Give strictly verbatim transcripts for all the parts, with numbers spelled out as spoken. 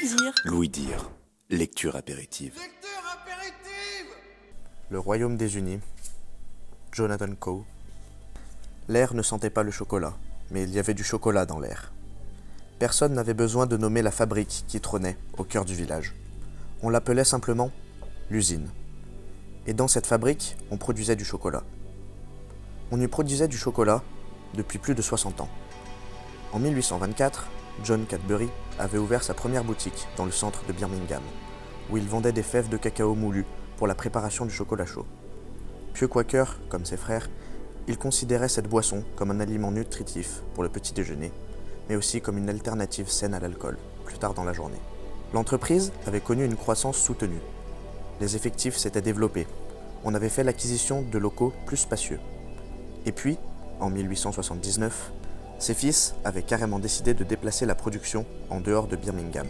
Dire. Louis Dire, lecture apéritive. Lecture apéritive. Le Royaume des Unis, Jonathan Coe. L'air ne sentait pas le chocolat, mais il y avait du chocolat dans l'air. Personne n'avait besoin de nommer la fabrique qui trônait au cœur du village. On l'appelait simplement l'usine. Et dans cette fabrique, on produisait du chocolat. On y produisait du chocolat depuis plus de soixante ans. En mille huit cent vingt-quatre, John Cadbury avait ouvert sa première boutique dans le centre de Birmingham, où il vendait des fèves de cacao moulu pour la préparation du chocolat chaud. Pieux quaker, comme ses frères, il considérait cette boisson comme un aliment nutritif pour le petit déjeuner, mais aussi comme une alternative saine à l'alcool, plus tard dans la journée. L'entreprise avait connu une croissance soutenue. Les effectifs s'étaient développés. On avait fait l'acquisition de locaux plus spacieux. Et puis, en mille huit cent soixante-dix-neuf, ses fils avaient carrément décidé de déplacer la production en dehors de Birmingham.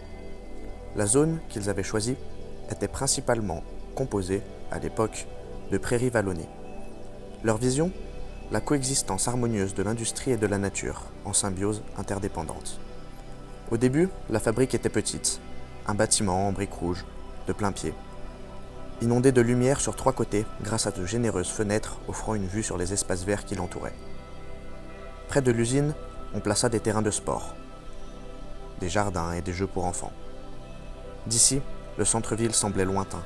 La zone qu'ils avaient choisie était principalement composée, à l'époque, de prairies vallonnées. Leur vision ? La coexistence harmonieuse de l'industrie et de la nature, en symbiose interdépendante. Au début, la fabrique était petite, un bâtiment en briques rouges, de plein pied, inondé de lumière sur trois côtés grâce à de généreuses fenêtres offrant une vue sur les espaces verts qui l'entouraient. Près de l'usine, on plaça des terrains de sport, des jardins et des jeux pour enfants. D'ici, le centre-ville semblait lointain.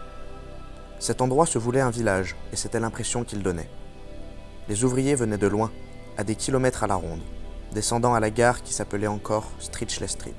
Cet endroit se voulait un village, et c'était l'impression qu'il donnait. Les ouvriers venaient de loin, à des kilomètres à la ronde, descendant à la gare qui s'appelait encore Streetchley Street.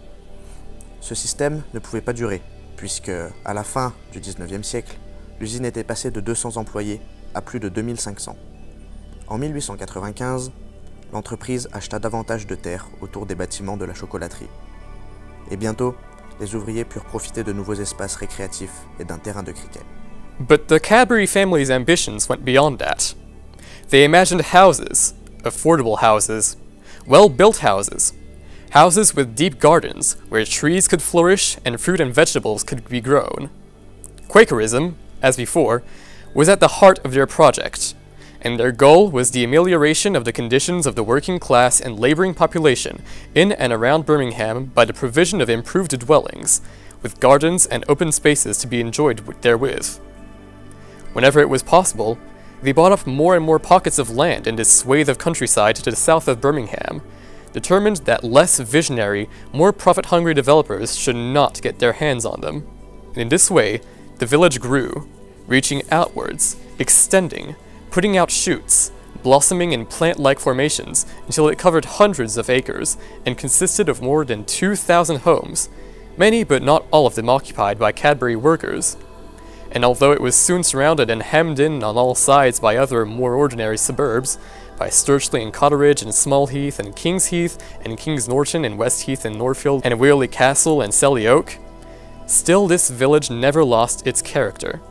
Ce système ne pouvait pas durer, puisque, à la fin du dix-neuvième siècle, l'usine était passée de deux cents employés à plus de deux mille cinq cents. En mille huit cent quatre-vingt-quinze, l'entreprise acheta davantage de terres autour des bâtiments de la chocolaterie. Et bientôt, les ouvriers purent profiter de nouveaux espaces récréatifs et d'un terrain de cricket. But the Cadbury family's ambitions went beyond that. They imagined houses, affordable houses, well-built houses, houses with deep gardens where trees could flourish and fruit and vegetables could be grown. Quakerism, as before, was at the heart of their project, and their goal was the amelioration of the conditions of the working class and laboring population in and around Birmingham by the provision of improved dwellings, with gardens and open spaces to be enjoyed therewith. Whenever it was possible, they bought up more and more pockets of land in this swathe of countryside to the south of Birmingham, determined that less visionary, more profit-hungry developers should not get their hands on them. In this way, the village grew, reaching outwards, extending, putting out shoots, blossoming in plant-like formations until it covered hundreds of acres and consisted of more than two thousand homes, many but not all of them occupied by Cadbury workers. And although it was soon surrounded and hemmed in on all sides by other more ordinary suburbs, by Sturchley and Cotteridge and Smallheath and King's Heath and King's Norton and Westheath and Norfield and Wearley Castle and Selly Oak, still this village never lost its character.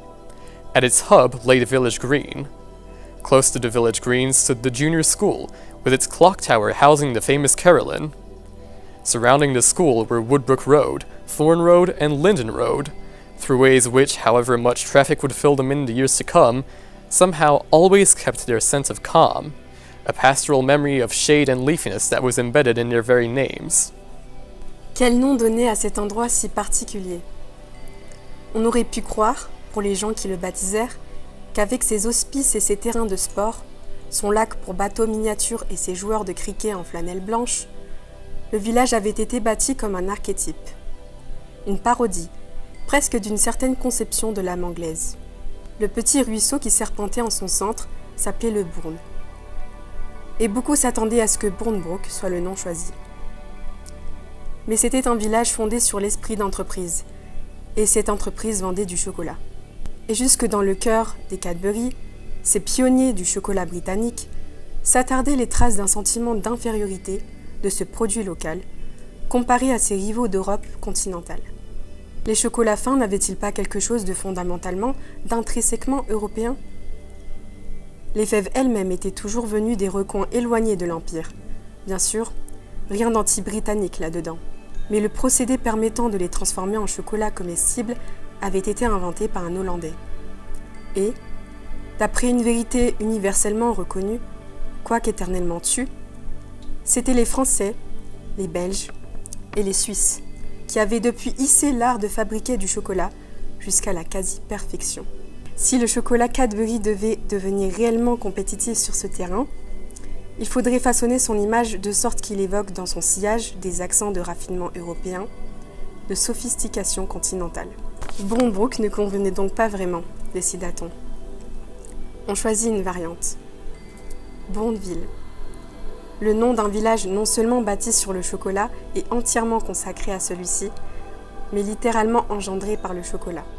At its hub lay the village green. Close to the village green stood the junior school, with its clock tower housing the famous Carolyn. Surrounding the school were Woodbrook Road, Thorn Road, and Linden Road, through ways which, however much traffic would fill them in the years to come, somehow always kept their sense of calm, a pastoral memory of shade and leafiness that was embedded in their very names. Quel nom donner à cet endroit si particulier? On aurait pu croire, pour les gens qui le baptisèrent, qu'avec ses hospices et ses terrains de sport, son lac pour bateaux miniatures et ses joueurs de cricket en flanelle blanche, le village avait été bâti comme un archétype. Une parodie, presque d'une certaine conception de l'âme anglaise. Le petit ruisseau qui serpentait en son centre s'appelait le Bourne. Et beaucoup s'attendaient à ce que Bournebrook soit le nom choisi. Mais c'était un village fondé sur l'esprit d'entreprise, et cette entreprise vendait du chocolat. Et jusque dans le cœur des Cadbury, ces pionniers du chocolat britannique, s'attardaient les traces d'un sentiment d'infériorité de ce produit local, comparé à ses rivaux d'Europe continentale. Les chocolats fins n'avaient-ils pas quelque chose de fondamentalement, d'intrinsèquement européen? Les fèves elles-mêmes étaient toujours venues des recoins éloignés de l'Empire. Bien sûr, rien d'anti-britannique là-dedans. Mais le procédé permettant de les transformer en chocolat comestible avait été inventé par un Hollandais. Et, d'après une vérité universellement reconnue, quoique éternellement tue, c'étaient les Français, les Belges et les Suisses qui avait depuis hissé l'art de fabriquer du chocolat jusqu'à la quasi-perfection. Si le chocolat Cadbury devait devenir réellement compétitif sur ce terrain, il faudrait façonner son image de sorte qu'il évoque dans son sillage des accents de raffinement européen, de sophistication continentale. Bournebrook ne convenait donc pas vraiment, décida-t-on. On choisit une variante. Bourneville. Le nom d'un village non seulement bâti sur le chocolat et entièrement consacré à celui-ci, mais littéralement engendré par le chocolat.